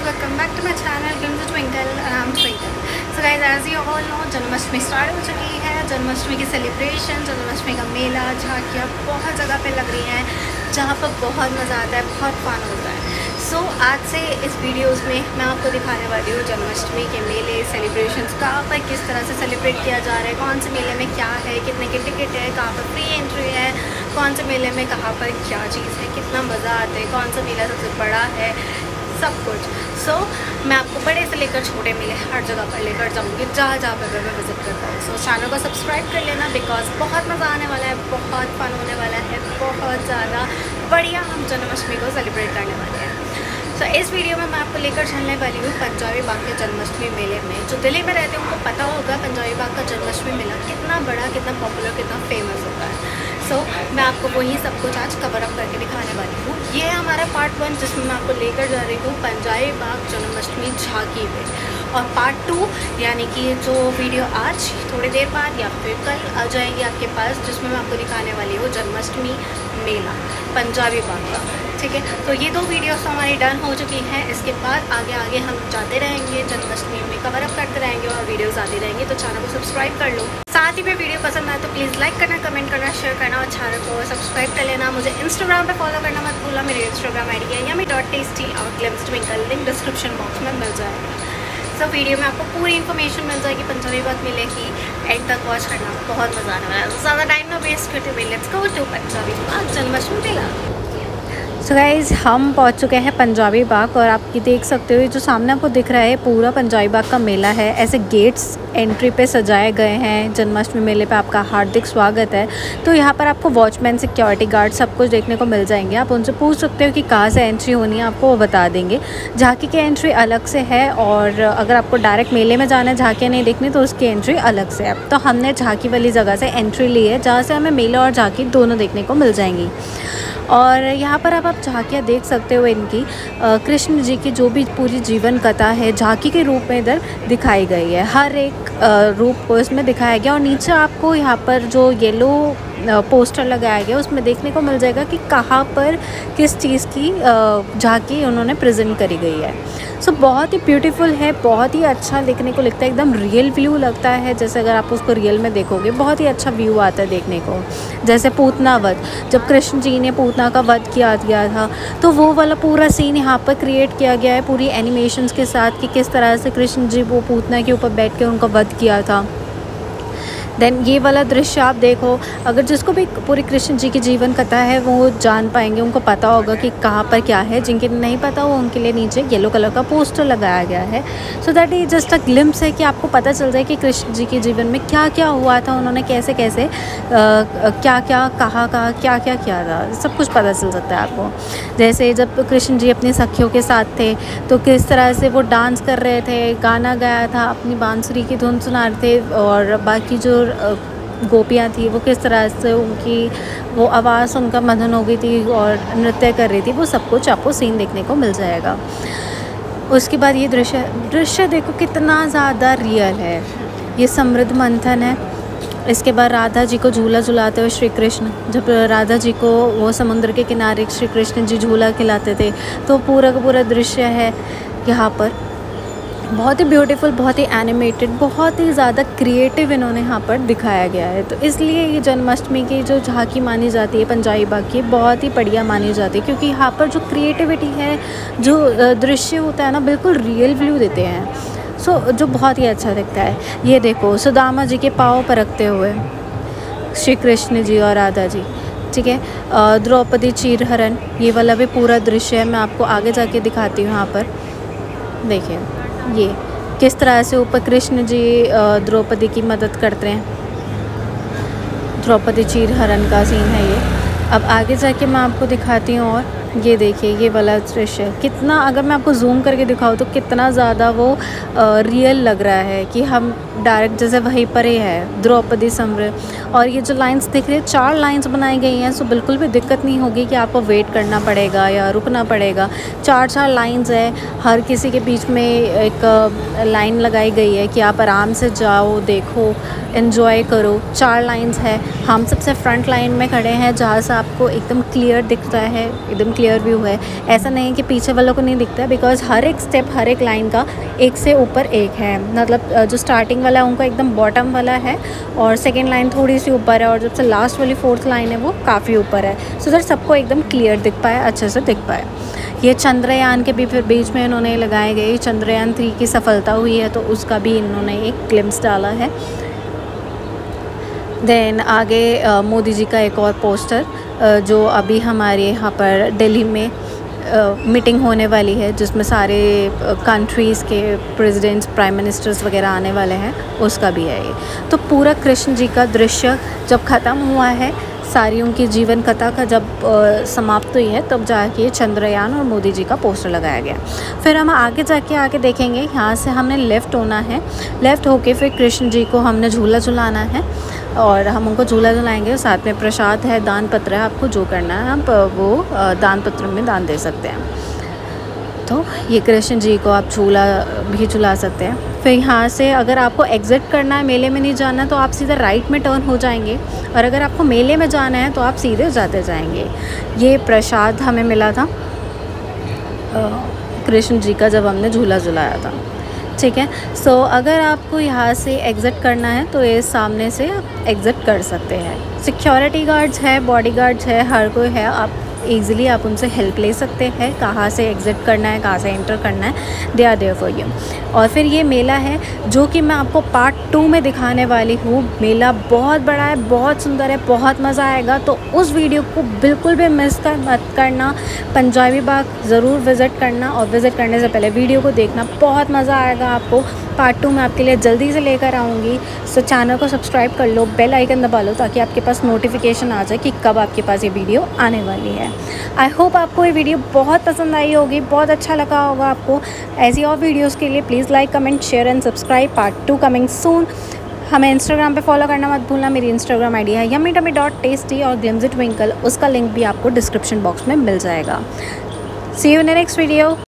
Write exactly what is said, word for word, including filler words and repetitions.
welcome back to my channel Glimpse of Twinkle and I'm Twinkle. So guys, as you all know, Janmashtami start हो चुकी है। जन्माष्टमी की celebration, Janmashtami का मेला, झांकियाँ बहुत जगह पे लग रही हैं जहाँ पर बहुत मज़ा आता है, बहुत फन होता है। सो so, आज से इस वीडियोस में मैं आपको दिखाने वाली हूँ जन्माष्टमी के मेले, सेलिब्रेशंस कहाँ पर किस तरह से सेलिब्रेट किया जा रहा है, कौन से मेले में क्या है, कितने की टिकट है, कहाँ पर फ्री एंट्री है, कौन से मेले में कहाँ पर क्या चीज़ है, कितना मज़ा आता है, कौन सा मेला सबसे बड़ा है, सब कुछ। सो so, मैं आपको बड़े से लेकर छोटे मेले हर जगह पर लेकर जाऊँगी जहाँ जहाँ पर मैं विज़िट करता हूँ। सो चैनल को सब्सक्राइब कर लेना बिकॉज बहुत मज़ा आने वाला है, बहुत फन होने वाला है, बहुत ज़्यादा बढ़िया हम जन्माष्टमी को सेलिब्रेट करने वाले हैं। तो so, इस वीडियो में मैं आपको लेकर चलने वाली हूँ पंजाबी बाग के जन्माष्टमी मेले में। जो दिल्ली में रहते हैं उनको पता होगा पंजाबी बाग का जन्माष्टमी मेला कितना बड़ा, कितना पॉपुलर, कितना फेमस होता है। सो so, मैं आपको वही सब कुछ आज कवर अप करके दिखाने वाली हूँ। ये है हमारा पार्ट वन जिसमें मैं आपको लेकर जा रही हूँ पंजाबी बाग जन्माष्टमी झांकी में, और पार्ट टू यानी कि जो वीडियो आज थोड़ी देर बाद या फिर कल आ जाएगी आपके पास, जिसमें मैं आपको दिखाने वाली हूँ जन्माष्टमी मेला पंजाबी बाग का। ठीक है, तो ये दो वीडियोस हमारी डन हो चुकी हैं। इसके बाद आगे आगे हम जाते रहेंगे, जन्माष्टमी में कवर अप करते रहेंगे और वीडियोस आती रहेंगी। तो चैनल को सब्सक्राइब कर लो। साथ ही में वीडियो पसंद आए तो प्लीज़ लाइक करना, कमेंट करना, शेयर करना और चैनल को सब्सक्राइब कर लेना। मुझे इंस्टाग्राम पे फॉलो करना मत भूलना। मेरी इंस्टाग्राम आई डी है यमी डॉट टेस्टी और glimpse twinkle, link description box में मिल जाएगा। सब so, वीडियो में आपको पूरी इन्फॉर्मेशन मिल जाएगी पंजाबी बाग मेले की। एंड तक वॉच करना, बहुत मज़ा आने वाला है। ज़्यादा टाइम ना वेस्ट करते हुए let's go to Punjabi Bagh Janmashtami mela. So guys, हम पहुंच चुके हैं पंजाबी बाग और आप ये देख सकते हो जो सामने आपको दिख रहा है पूरा पंजाबी बाग का मेला है। ऐसे गेट्स एंट्री पे सजाए गए हैं। जन्माष्टमी मेले पे आपका हार्दिक स्वागत है। तो यहाँ पर आपको वॉचमैन, सिक्योरिटी गार्ड सब कुछ देखने को मिल जाएंगे। आप उनसे पूछ सकते हो कि कहाँ से एंट्री होनी है, आपको वो बता देंगे। झांकी की एंट्री अलग से है और अगर आपको डायरेक्ट मेले में जाना है, झांकियाँ नहीं देखनी, तो उसकी एंट्री अलग से है। तो हमने झांकी वाली जगह से एंट्री ली है जहाँ से हमें मेला और झांकी दोनों देखने को मिल जाएंगी। और यहाँ पर अब आप झांकियाँ देख सकते हो इनकी कृष्ण जी की जो भी पूरी जीवन कथा है झांकी के रूप में इधर दिखाई गई है। हर एक रूप को इसमें दिखाया गया और नीचे आपको यहाँ पर जो येलो पोस्टर लगाया गया उसमें देखने को मिल जाएगा कि कहाँ पर किस चीज़ की झांकी उन्होंने प्रेजेंट करी गई है। सो so, बहुत ही ब्यूटीफुल है, बहुत ही अच्छा देखने को लगता है, एकदम रियल व्यू लगता है। जैसे अगर आप उसको रियल में देखोगे बहुत ही अच्छा व्यू आता है देखने को। जैसे पूतना वध, जब कृष्ण जी ने पूतना का वध किया गया था तो वो वाला पूरा सीन यहाँ पर क्रिएट किया गया है पूरी एनिमेशंस के साथ कि किस तरह से कृष्ण जी वो पूतना के ऊपर बैठ के उनका वध किया था। देन ये वाला दृश्य आप देखो, अगर जिसको भी पूरी कृष्ण जी की जीवन कथा है वो जान पाएंगे, उनको पता होगा कि कहाँ पर क्या है। जिनके नहीं पता हो उनके लिए नीचे येलो कलर का पोस्टर लगाया गया है। सो दैट ये जस्ट अ ग्लिम्स है कि आपको पता चल जाए कि कृष्ण जी के जीवन में क्या क्या हुआ था, उन्होंने कैसे कैसे आ, क्या क्या कहा कहा क्या क्या किया था, सब कुछ पता चल सकता है आपको। जैसे जब कृष्ण जी अपनी सखियों के साथ थे तो किस तरह से वो डांस कर रहे थे, गाना गाया था, अपनी बांसुरी की धुन सुना रहे थे, और बाकी जो गोपियाँ थी वो किस तरह से उनकी वो आवाज़ उनका मदन हो गई थी और नृत्य कर रही थी, वो सब कुछ आपको सीन देखने को मिल जाएगा। उसके बाद ये दृश्य दृश्य देखो कितना ज़्यादा रियल है। ये समृद्ध मंथन है। इसके बाद राधा जी को झूला झुलाते हुए श्री कृष्ण, जब राधा जी को वो समुद्र के किनारे श्री कृष्ण जी झूला खिलाते थे, तो पूरा का पूरा दृश्य है यहाँ पर। बहुत ही ब्यूटीफुल, बहुत ही एनिमेटेड, बहुत ही ज़्यादा क्रिएटिव इन्होंने यहाँ पर दिखाया गया है। तो इसलिए ये जन्माष्टमी की जो झांकी मानी जाती है पंजाबी बाग की, बहुत ही बढ़िया मानी जाती है क्योंकि यहाँ पर जो क्रिएटिविटी है, जो दृश्य होता है ना, बिल्कुल रियल व्यू देते हैं। सो so, जो बहुत ही अच्छा दिखता है। ये देखो सुदामा जी के पाँव पर रखते हुए श्री कृष्ण जी और राधा जी। ठीक है, द्रौपदी चीरहरण, ये वाला भी पूरा दृश्य है, मैं आपको आगे जाके दिखाती हूँ। यहाँ पर देखिए ये किस तरह से ऊपर कृष्ण जी द्रौपदी की मदद करते हैं। द्रौपदी चीरहरण का सीन है ये। अब आगे जाके मैं आपको दिखाती हूँ। और ये देखिए ये वाला दृश्य कितना, अगर मैं आपको जूम करके दिखाऊँ तो कितना ज़्यादा वो रियल लग रहा है कि हम डायरेक्ट जैसे वहीं पर ही है द्रौपदी समर। और ये जो लाइंस दिख रही है, चार लाइंस बनाई गई हैं, सो बिल्कुल भी दिक्कत नहीं होगी कि आपको वेट करना पड़ेगा या रुकना पड़ेगा। चार चार लाइंस है, हर किसी के बीच में एक लाइन लगाई गई है कि आप आराम से जाओ, देखो, एंजॉय करो। चार लाइंस है। हम सबसे फ्रंट लाइन में खड़े हैं जहाँ से आपको एकदम क्लियर दिखता है, एकदम क्लियर व्यू है। ऐसा नहीं है कि पीछे वालों को नहीं दिखता है, बिकॉज हर एक स्टेप, हर एक लाइन का एक से ऊपर एक है। मतलब जो स्टार्टिंग वाला है उनका एकदम बॉटम वाला है और सेकेंड लाइन थोड़ी सी ऊपर है और जब से लास्ट वाली फोर्थ लाइन है वो काफ़ी ऊपर है, सो दैट सबको एकदम क्लियर दिख पाए, अच्छे से दिख पाए। ये चंद्रयान के भी फिर बीच में इन्होंने लगाए गए, चंद्रयान थ्री की सफलता हुई है तो उसका भी इन्होंने एक ग्लिम्स डाला है। देन आगे uh, मोदी जी का एक और पोस्टर uh, जो अभी हमारे यहाँ पर दिल्ली में मीटिंग uh, होने वाली है, जिसमें सारे कंट्रीज़ uh, के प्रेसिडेंट्स, प्राइम मिनिस्टर्स वगैरह आने वाले हैं, उसका भी है ये। तो पूरा कृष्ण जी का दृश्य जब ख़त्म हुआ है, सारी उनकी जीवन कथा का जब uh, समाप्त हुई है, तब जाके चंद्रयान और मोदी जी का पोस्टर लगाया गया। फिर हम आगे जाके आगे देखेंगे, यहाँ से हमने लेफ़्ट होना है, लेफ़्ट होके फिर कृष्ण जी को हमने झूला झुलाना है और हम उनको झूला झुलाएंगे। साथ में प्रसाद है, दान पत्र है, आपको जो करना है आप वो दान पत्र में दान दे सकते हैं। तो ये कृष्ण जी को आप झूला भी झुला सकते हैं। फिर यहाँ से अगर आपको एग्ज़िट करना है, मेले में नहीं जाना है, तो आप सीधे राइट में टर्न हो जाएंगे, और अगर आपको मेले में जाना है तो आप सीधे जाते जाएंगे। ये प्रसाद हमें मिला था कृष्ण जी का जब हमने झूला झुलाया था, ठीक है। सो so, अगर आपको यहाँ से एग्ज़िट करना है तो ये सामने से एग्ज़िट कर सकते हैं। सिक्योरिटी गार्ड्स है, बॉडी गार्ड्स है, हर कोई है, आप ईज़िली आप उनसे हेल्प ले सकते हैं, कहाँ से एग्ज़िट करना है, कहाँ से एंटर करना है, they are there for you. और फिर ये मेला है जो कि मैं आपको पार्ट टू में दिखाने वाली हूँ। मेला बहुत बड़ा है, बहुत सुंदर है, बहुत मज़ा आएगा, तो उस वीडियो को बिल्कुल भी मिस कर मत करना। पंजाबी बाग ज़रूर विज़िट करना और विज़िट करने से पहले वीडियो को देखना, बहुत मज़ा आएगा आपको। पार्ट टू मैं आपके लिए जल्दी से लेकर आऊँगी। सो चैनल को सब्सक्राइब कर लो, बेल आइकन दबा लो ताकि आपके पास नोटिफिकेशन आ जाए कि कब आपके पास ये वीडियो आने वाली है। आई होप आपको ये वीडियो बहुत पसंद आई होगी, बहुत अच्छा लगा होगा आपको। ऐसी और वीडियोज़ के लिए please like, comment, share and subscribe. Part two coming soon. हमें इंस्टाग्राम पे फॉलो करना मत भूलना। मेरी इंस्टाग्राम आईडी है यम्मी टमी डॉट टेस्टी और ग्लिम्स इट ट्विंकल, उसका लिंक भी आपको डिस्क्रिप्शन बॉक्स में मिल जाएगा। See you in the next video.